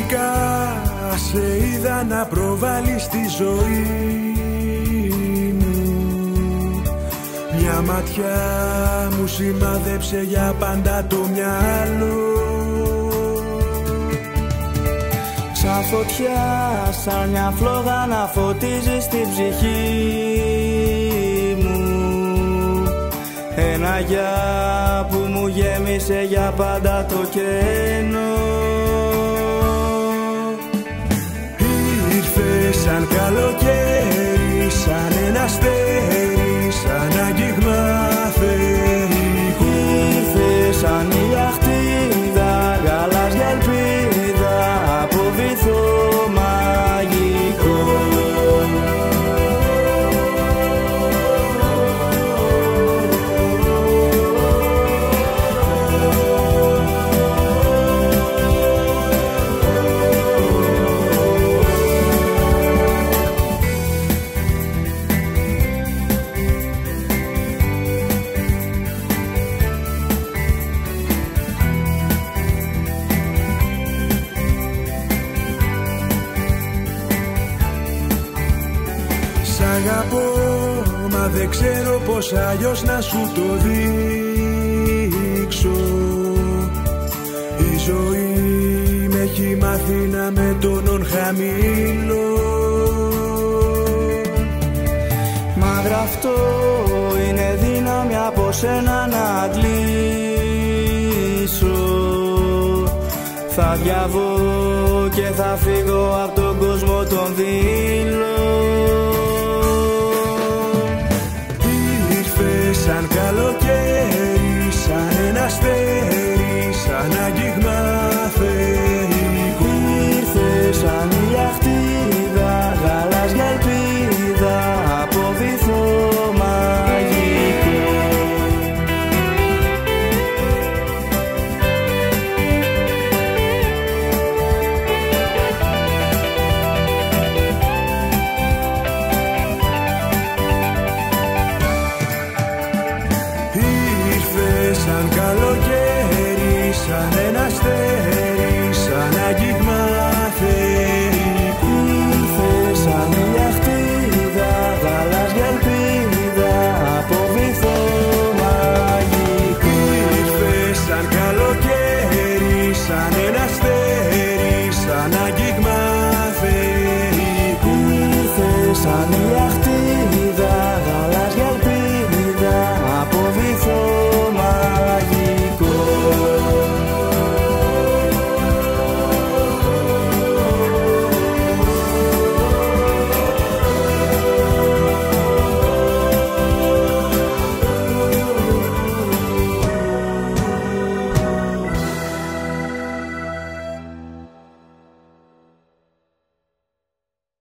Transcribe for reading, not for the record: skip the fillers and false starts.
Ξαφνικά σε είδα να προβάλλεις τη ζωή μου. Μια ματιά μου σημάδεψε για πάντα το μυαλό. Σαν φωτιά, σαν μια φλόγα να φωτίζεις την ψυχή μου. Ένα γεια που μου γέμισε για πάντα το κενό. Ήρθες σαν καλοκαίρι, σαν ένα αστέρι, σαν αγγίγμα θεϊκό. Ήρθες σαν ηλιαχτίδα, γαλάζια ελπίδα, από βυθό μαγικό. Αγαπώ, μα δεν ξέρω πως αλλιώς να σου το δείξω. Η ζωή με έχει μάθει να με τόνον χαμηλώ. Μα γραφτό είναι δύναμη από σένα να αντλήσω. Θα διαβώ και θα φύγω από τον κόσμο των δειλών. Σαν καλοκαίρι, σαν ένα αστέρι, σαν αγγίγμα θεϊκό. Ήρθες σαν ηλιαχτίδα, γαλάζια ελπίδα, από βυθό μαγικό. Σαν καλοκαίρι, σαν ένα αστέρι, σαν αγγίγμα θεϊκό. Ήρθες σαν ηλιαχτίδα, γαλάζια ελπίδα, από βυθό μαγικό. Ήρθες σαν καλοκαίρι, σαν ένα αστέρι, σαν αγγίγμα θεϊκό. Ήρθες σαν ηλιαχτίδα.